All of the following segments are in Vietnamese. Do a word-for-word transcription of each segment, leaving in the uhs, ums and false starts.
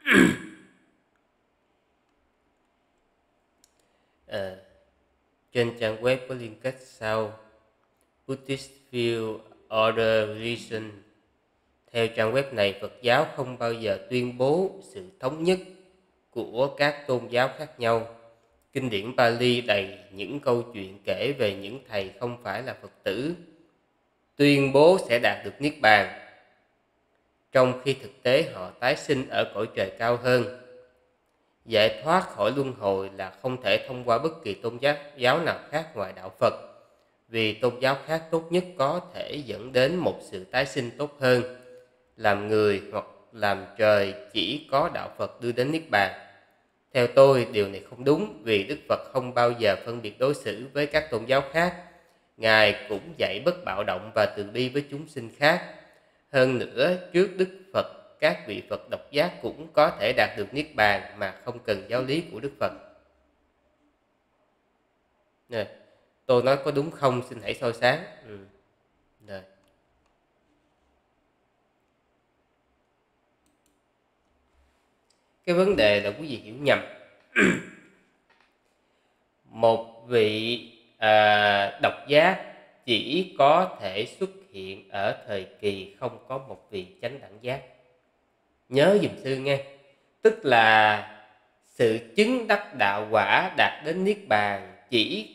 À, trên trang web có liên kết sau: Buddhist View Order Religion. Theo trang web này, Phật giáo không bao giờ tuyên bố sự thống nhất của các tôn giáo khác nhau. Kinh điển Pali đầy những câu chuyện kể về những thầy không phải là Phật tử tuyên bố sẽ đạt được Niết Bàn, trong khi thực tế họ tái sinh ở cõi trời cao hơn. Giải thoát khỏi luân hồi là không thể thông qua bất kỳ tôn giáo nào khác ngoài đạo Phật, vì tôn giáo khác tốt nhất có thể dẫn đến một sự tái sinh tốt hơn. Làm người hoặc làm trời, chỉ có đạo Phật đưa đến Niết Bàn. Theo tôi, điều này không đúng, vì Đức Phật không bao giờ phân biệt đối xử với các tôn giáo khác. Ngài cũng dạy bất bạo động và từ bi với chúng sinh khác. Hơn nữa, trước Đức Phật, các vị Phật độc giác cũng có thể đạt được Niết Bàn mà không cần giáo lý của Đức Phật. Nè, tôi nói có đúng không? Xin hãy soi sáng. Ừ. Rồi. Cái vấn đề là quý vị hiểu nhầm. Một vị à, độc giác chỉ có thể xuất hiện ở thời kỳ không có một vị chánh đẳng giác. Nhớ giùm sư nghe. Tức là sự chứng đắc đạo quả đạt đến Niết Bàn chỉ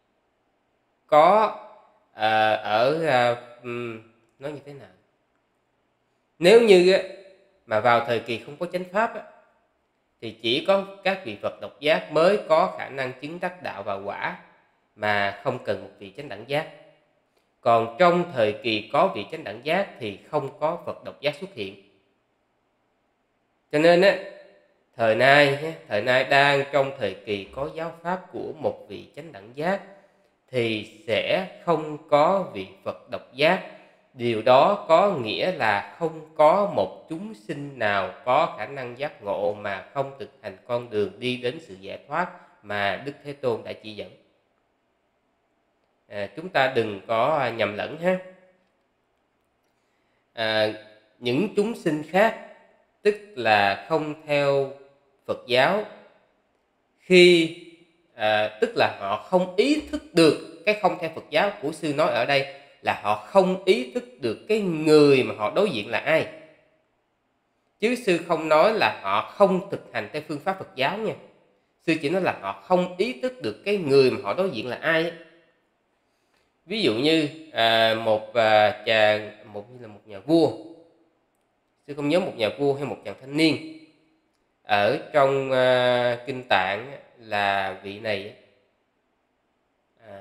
có à, ở à, nói như thế nào? Nếu như á, mà vào thời kỳ không có chánh pháp á, thì chỉ có các vị Phật độc giác mới có khả năng chứng đắc đạo và quả mà không cần một vị chánh đẳng giác. Còn trong thời kỳ có vị chánh đẳng giác thì không có Phật độc giác xuất hiện. Cho nên á, thời nay thời nay đang trong thời kỳ có giáo pháp của một vị chánh đẳng giác thì sẽ không có vị Phật độc giác. Điều đó có nghĩa là không có một chúng sinh nào có khả năng giác ngộ mà không thực hành con đường đi đến sự giải thoát mà Đức Thế Tôn đã chỉ dẫn. À, chúng ta đừng có nhầm lẫn ha. À, những chúng sinh khác, tức là không theo Phật giáo, khi à, tức là họ không ý thức được cái không theo Phật giáo của sư nói ở đây là họ không ý thức được cái người mà họ đối diện là ai. Chứ sư không nói là họ không thực hành theo phương pháp Phật giáo nha. Sư chỉ nói là họ không ý thức được cái người mà họ đối diện là ai. Ví dụ như à, một à, chàng một như là một nhà vua, sư không nhớ một nhà vua hay một chàng thanh niên, ở trong à, kinh Tạng là vị này à,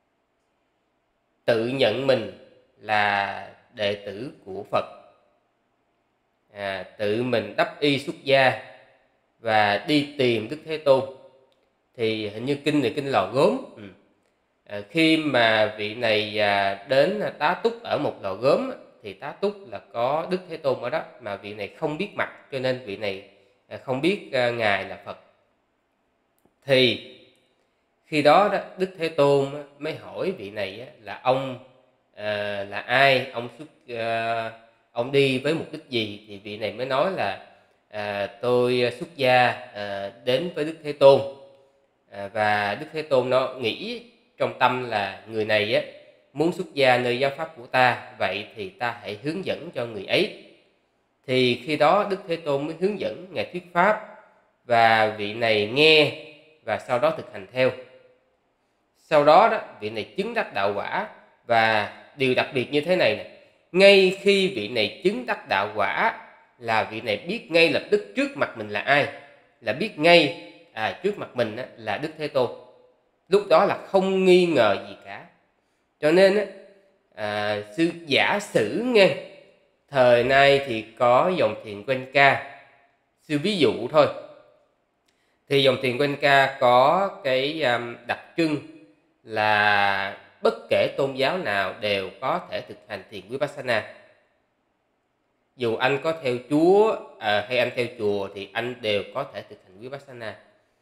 tự nhận mình là đệ tử của Phật, à, tự mình đắp y xuất gia và đi tìm Đức Thế Tôn. Thì hình như kinh này kinh Lò Gốm. ừ. à, Khi mà vị này à, đến tá túc ở một lò gốm, thì tá túc là có Đức Thế Tôn ở đó, mà vị này không biết mặt, cho nên vị này à, không biết à, Ngài là Phật. Thì khi đó, đó Đức Thế Tôn mới hỏi vị này là ông à, là ai, ông xuất à, ông đi với mục đích gì. Thì vị này mới nói là à, tôi xuất gia à, đến với Đức Thế Tôn, à, và Đức Thế Tôn nó nghĩ trong tâm là người này á, muốn xuất gia nơi giáo pháp của ta, vậy thì ta hãy hướng dẫn cho người ấy. Thì khi đó Đức Thế Tôn mới hướng dẫn Ngài thuyết pháp, và vị này nghe và sau đó thực hành theo. Sau đó, đó vị này chứng đắc đạo quả. Và điều đặc biệt như thế này nè, ngay khi vị này chứng đắc đạo quả là vị này biết ngay lập tức trước mặt mình là ai, là biết ngay à, trước mặt mình á, là Đức Thế Tôn. Lúc đó là không nghi ngờ gì cả. Cho nên á, à, sư giả sử nghe, thời nay thì có dòng thiền Quanh Ca, sư ví dụ thôi. Thì dòng thiền Quanh Ca có cái um, đặc trưng là bất kể tôn giáo nào đều có thể thực hành thiền Vipassana. Dù anh có theo Chúa à, hay anh theo chùa thì anh đều có thể thực hành Vipassana.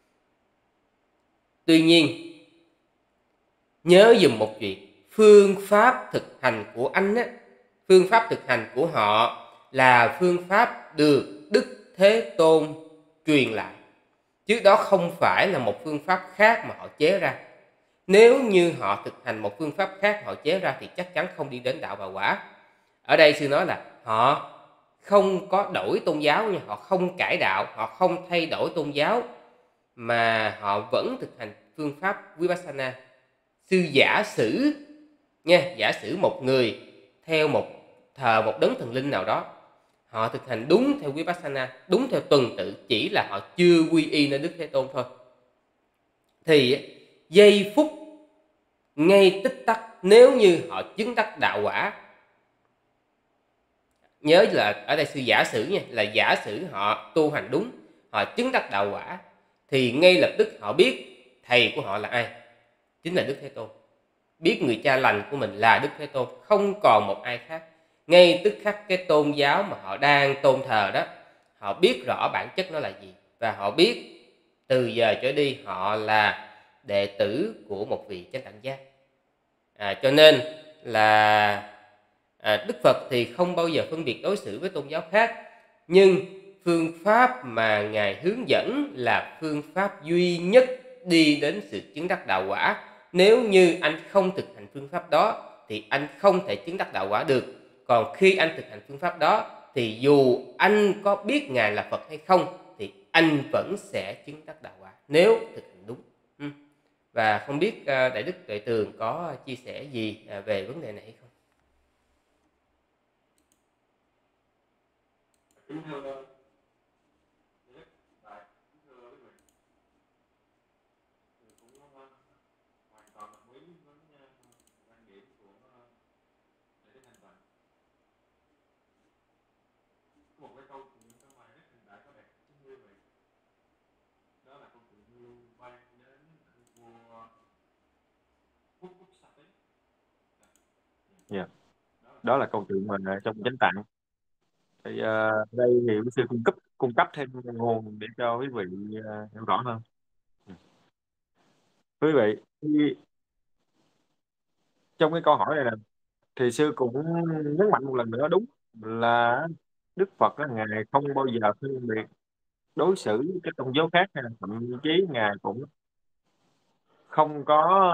Tuy nhiên, nhớ dùm một chuyện, phương pháp thực hành của anh á, phương pháp thực hành của họ là phương pháp được Đức Thế Tôn truyền lại, chứ đó không phải là một phương pháp khác mà họ chế ra. Nếu như họ thực hành một phương pháp khác họ chế ra thì chắc chắn không đi đến đạo và quả. Ở đây sư nói là họ không có đổi tôn giáo nha, họ không cải đạo, họ không thay đổi tôn giáo, mà họ vẫn thực hành phương pháp Vipassana. Sư giả sử nha, giả sử một người theo một thờ một đấng thần linh nào đó, họ thực hành đúng theo Vipassana, đúng theo tuần tự, chỉ là họ chưa quy y nơi Đức Thế Tôn thôi, thì giây phút ngay tích tắc, nếu như họ chứng đắc đạo quả, nhớ là ở đây sư giả sử nha, là giả sử họ tu hành đúng, họ chứng đắc đạo quả, thì ngay lập tức họ biết thầy của họ là ai, chính là Đức Thế Tôn. Biết người cha lành của mình là Đức Thế Tôn, không còn một ai khác. Ngay tức khắc cái tôn giáo mà họ đang tôn thờ đó, họ biết rõ bản chất nó là gì, và họ biết từ giờ trở đi họ là đệ tử của một vị chánh đẳng giác. À, cho nên là à, Đức Phật thì không bao giờ phân biệt đối xử với tôn giáo khác, nhưng phương pháp mà Ngài hướng dẫn là phương pháp duy nhất đi đến sự chứng đắc đạo quả. Nếu như anh không thực hành phương pháp đó thì anh không thể chứng đắc đạo quả được. Còn khi anh thực hành phương pháp đó thì dù anh có biết Ngài là Phật hay không thì anh vẫn sẽ chứng đắc đạo quả nếu thực hành đúng. Ừ. Và không biết Đại Đức Tuệ Tường có chia sẻ gì về vấn đề này hay không? Yeah. Đó là câu chuyện mình trong chánh tạng. Thì uh, đây thì sư cung cấp cung cấp thêm nguồn để cho quý vị uh, hiểu rõ hơn. Quý vị, thì trong cái câu hỏi này nè, thì sư cũng nhấn mạnh một lần nữa, đúng là Đức Phật á, Ngài không bao giờ phân biệt đối xử với cái tôn giáo khác, hay là thậm chí Ngài cũng không có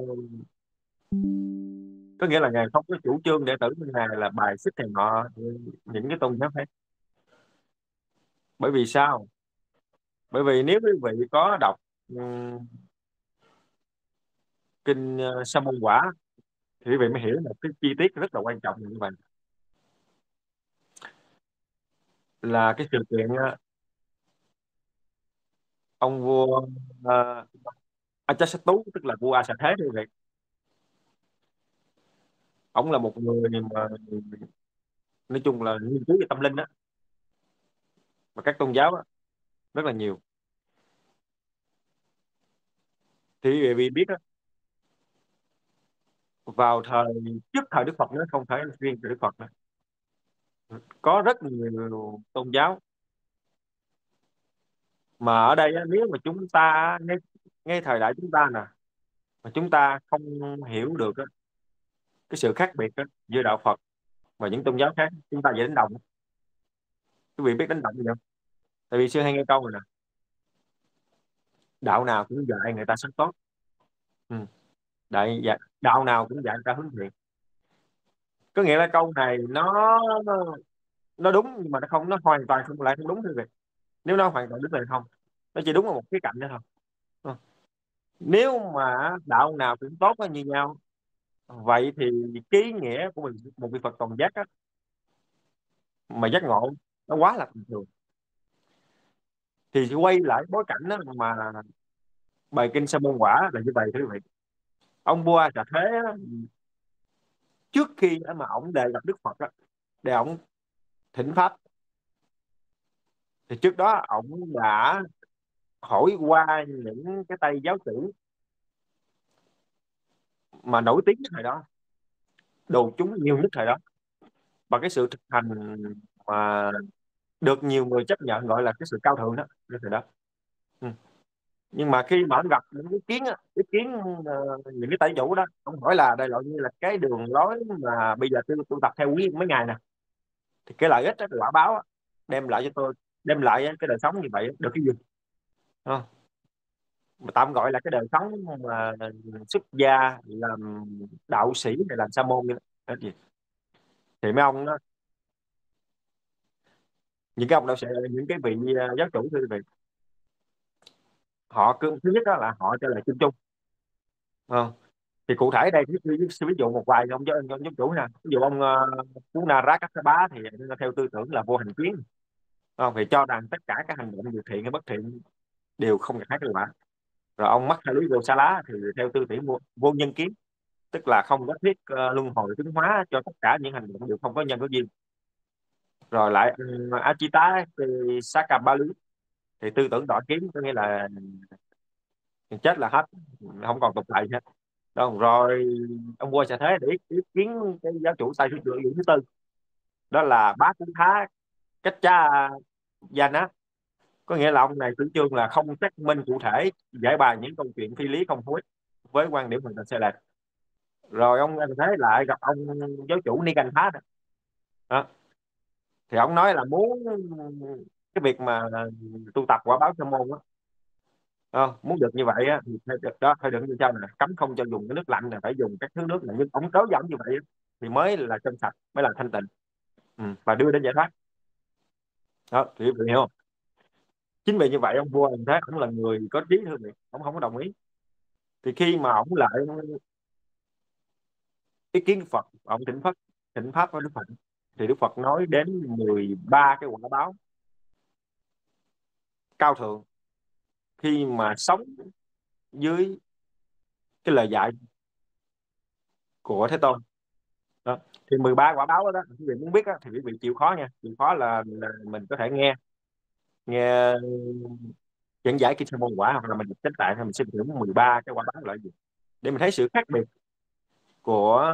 có nghĩa là Ngài không có chủ trương đệ tử của Ngài là bài xích này nọ những cái tôn giáo khác. Bởi vì sao? Bởi vì nếu quý vị có đọc um, kinh uh, Sa môn quả thì quý vị mới hiểu một cái chi tiết rất là quan trọng như vậy, là cái sự kiện uh, ông vua uh, Ajatasattu, tức là vua A Xà Thế quý vị. Ông là một người mà nói chung là nghiên cứu về tâm linh đó, và các tôn giáo đó, rất là nhiều. Thì quý vị biết đó, vào thời trước thời Đức Phật nữa, không phải riêng thời Đức Phật nữa, có rất nhiều tôn giáo. Mà ở đây á, nếu mà chúng ta ngay, ngay thời đại chúng ta nè, mà chúng ta không hiểu được á, cái sự khác biệt á, giữa đạo Phật và những tôn giáo khác, chúng ta dễ đánh đồng. Quý vị biết đánh đồng gì không? Tại vì xưa hay nghe câu này nè, đạo nào cũng dạy người ta sống tốt. Ừ. Đại, dạ, đạo nào cũng dạy người ta hướng thiện. Có nghĩa là câu này nó nó đúng, nhưng mà nó không, nó hoàn toàn không lại không đúng thôi. Việc nếu nó hoàn toàn đúng thì không, nó chỉ đúng ở một cái cạnh đó thôi. Ừ. Nếu mà đạo nào cũng tốt như nhau, vậy thì cái ý nghĩa của mình một vị Phật toàn giác á, mà giác ngộ, nó quá là bình thường. Thì quay lại bối cảnh đó, mà bài kinh Sa môn quả là như vậy thưa quý vị. Ông vua Trà Thế á, trước khi mà ông đề gặp Đức Phật á, để ông thỉnh pháp, thì trước đó ông đã hỏi qua những cái tay giáo chủ mà nổi tiếng nhất thời đó, đồ chúng nhiều nhất thời đó, và cái sự thực hành mà được nhiều người chấp nhận, gọi là cái sự cao thượng đó, cái thời đó. Ừ. Nhưng mà khi mà ông gặp những ý kiến á, ý kiến ờ, những cái tay chủ đó, ông hỏi là đây là như là cái đường lối mà bây giờ tôi tôi tập theo quý mấy ngày nè, thì cái lợi ích đó, cái quả báo á, đem lại cho tôi đem lại cái đời sống như vậy được cái gì? Không, tạm gọi là cái đời sống mà xuất gia làm đạo sĩ hay làm sa môn như đó gì. Thì mấy ông đó, những cái ông đạo sĩ, những cái vị uh, giáo chủ thưa quý vị, họ cứ thứ nhất đó là họ cho là chung chung. Không, thì cụ thể đây ví, ví, ví dụ một vài ông giáo ông giáo chủ nè, ví dụ ông uh, Phú Na Rá Cách Bá thì theo tư tưởng là vô hành kiến. Không, thì cho rằng tất cả các hành động dù thiện hay bất thiện đều không gặt hái kết quả. Rồi ông Mắc Lý Gô Sa Lá thì theo tư tưởng vô, vô nhân kiến, tức là không nhất thiết uh, luân hồi chứng hóa cho tất cả những hành động đều không có nhân có duyên. Rồi lại um, Achita Sakabali thì tư tưởng đỏ kiến, có nghĩa là chết là hết, không còn tục lại hết. Đâu rồi ông vua sẽ thế để ý, ý kiến cái giáo chủ sai thứ trưởng thứ tư, đó là Bá Cú Thá Cách Cha Gia Ná, có nghĩa là ông này chủ trương là không xác minh cụ thể, giải bài những câu chuyện phi lý không hữu ích với quan điểm hoàn toàn sai lệch. Rồi ông thế lại gặp ông giáo chủ Ni Canh Thá đó. Đó. Thì ông nói là muốn cái việc mà tu tập quả báo sa môn á, ờ, muốn được như vậy á, thì phải được đó, phải được như sau này, cấm không cho dùng cái nước lạnh này, phải dùng các thứ nước này, nhưng ông cớ dẫn như vậy á, thì mới là trong sạch, mới là thanh tịnh. Ừ, và đưa đến giải thoát. Đó thì quý vị hiểu không? Chính vì như vậy ông vua anh thế ông là người có trí hơn, ông không có đồng ý. Thì khi mà ông lại ý kiến Đức Phật, ông thỉnh Phật, thỉnh pháp với Đức Phật, thì Đức Phật nói đến mười ba cái quả báo cao thượng khi mà sống dưới cái lời dạy của Thế Tôn. Đó. Thì mười ba quả báo đó, đó quý vị muốn biết đó, thì quý vị chịu khó nha, chịu khó là, là mình có thể nghe nghe giảng giải kinh sa môn quả, hoặc là mình chánh tạng, hay mình xem thử mười ba cái quả báo là gì, để mình thấy sự khác biệt của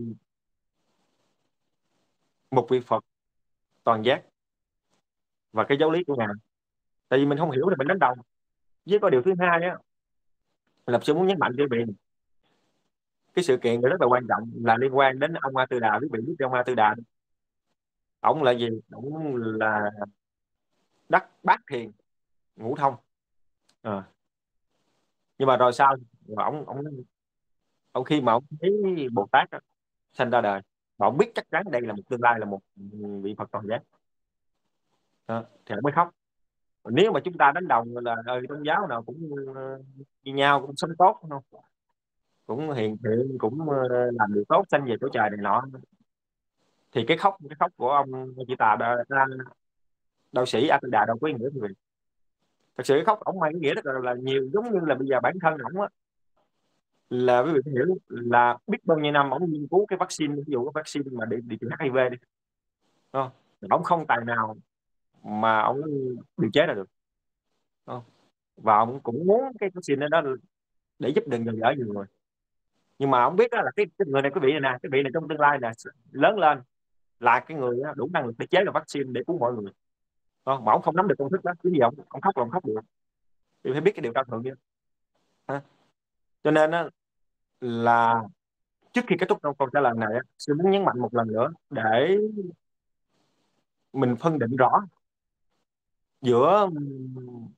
một vị Phật toàn giác và cái giáo lý của ngài. Tại vì mình không hiểu thì mình đánh đồng. Với có điều thứ hai á, lập sư muốn nhấn mạnh cho quý vị, cái sự kiện này rất là quan trọng, là liên quan đến ông A Tư Đà. Quý vị biết ông A Tư Đà, ông là gì? Ông là đắc bát thiền ngũ thông. Ờ. Nhưng mà rồi sao? Rồi ông ông ông khi mà ông thấy Bồ Tát á, sanh ra đời, và ông biết chắc chắn đây là một tương lai là một vị Phật toàn giác. Đó. Thì ông mới khóc. Nếu mà chúng ta đánh đồng là ờ, tôn giáo nào cũng ờ, như nhau, cũng sống tốt không, cũng hiền thiện, cũng ờ, làm điều tốt, sanh về cõi trời này nọ, thì cái khóc cái khóc của ông chị Tà đa, đa, đạo sĩ A Tư Đà đâu có ý nghĩa gì. Thật sự cái khóc ông mang ý nghĩa rất là, là nhiều, giống như là bây giờ bản thân ổng á, là quý vị phải hiểu là biết bao nhiêu năm ổng nghiên cứu cái vaccine, ví dụ cái vaccine mà để điều trị hát i vê đi, đúng không? Ổng không tài nào mà ổng điều chế ra được, đúng không? Và ổng cũng muốn cái vaccine đó, đó để giúp đừng dần dở nhiều người. Nhưng mà ông biết đó là cái, cái người này, cái vị này nè, cái vị này trong tương lai là lớn lên là cái người đó đủ năng lực để chế ra vaccine để cứu mọi người. Ờ, mà ông không nắm được công thức đó, cái gì ông ông khóc là ông khóc được, thì phải biết cái điều cao thượng kia. Ha. Cho nên á, là trước khi kết thúc câu câu trả lời này á, tôi muốn nhấn mạnh một lần nữa để mình phân định rõ giữa ừm,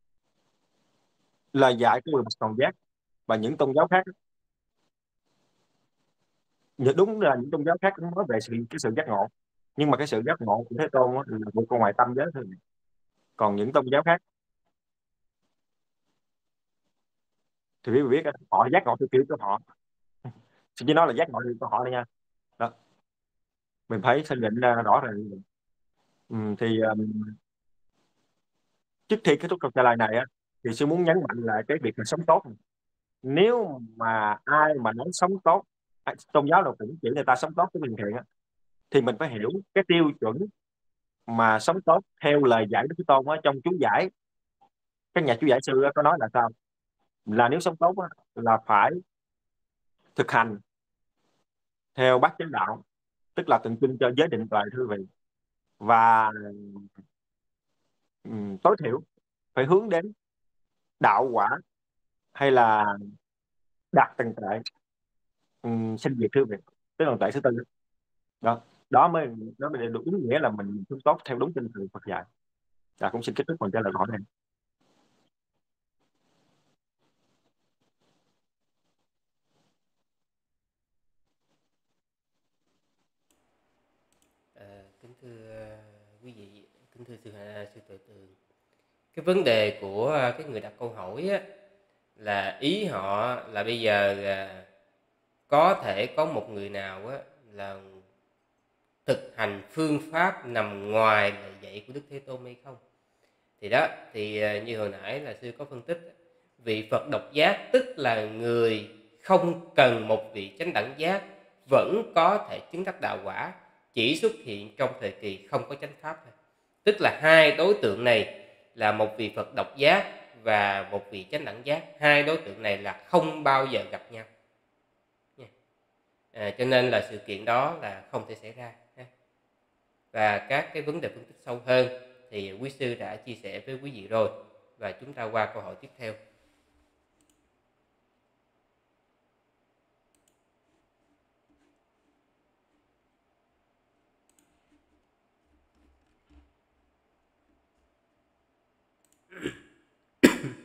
lời dạy của người Bạch Toàn Giác và những tôn giáo khác. Nhớ- đúng là những tôn giáo khác cũng nói về sự cái sự giác ngộ, nhưng mà cái sự giác ngộ của Thế Tôn á, là vượt qua ngoài tâm giới thôi. Còn những tôn giáo khác thì quý vị biết á, họ giác ngộ theo kiểu của họ, chỉ nói là giác ngộ của họ thôi nha. Đó, mình phải xác định ra rõ ràng. Ừ, thì um, trước khi kết thúc câu trả lời này á, thì sư muốn nhấn mạnh lại cái việc là sống tốt. Nếu mà ai mà nói sống tốt, ai- tôn giáo nào cũng chỉ người ta sống tốt với bình thiện á, thì mình phải hiểu cái tiêu chuẩn mà sống tốt theo lời dạy Đức Thế Tôn á, trong chú giải, các nhà chú giải sư á, có nói là sao, là nếu sống tốt á, là phải thực hành theo bát chánh đạo, tức là tượng trưng cho giới định tuệ thưa vị, và ừm, tối thiểu phải hướng đến đạo quả, hay là đạt tầng tuệ um, sinh diệt thưa vị, tức là tuệ thứ tư. Đó, đó mới đó mới được đúng nghĩa là mình sống tốt theo đúng tinh thần Phật dạy. Và cũng xin kết thúc phần trả lời câu hỏi này. À, kính thưa quý vị, kính thưa sư sư tuệ tường, cái vấn đề của cái người đặt câu hỏi á, là ý họ là bây giờ à, có thể có một người nào á, là thực hành phương pháp nằm ngoài lời dạy của Đức Thế Tôn hay không. Thì đó, thì như hồi nãy là sư có phân tích, vị Phật độc giác tức là người không cần một vị chánh đẳng giác vẫn có thể chứng đắc đạo quả, chỉ xuất hiện trong thời kỳ không có chánh pháp thôi. Tức là hai đối tượng này là một vị Phật độc giác và một vị chánh đẳng giác, hai đối tượng này là không bao giờ gặp nhau. À, cho nên là sự kiện đó là không thể xảy ra. Và các cái vấn đề phân tích sâu hơn thì quý sư đã chia sẻ với quý vị rồi, và chúng ta qua câu hỏi tiếp theo.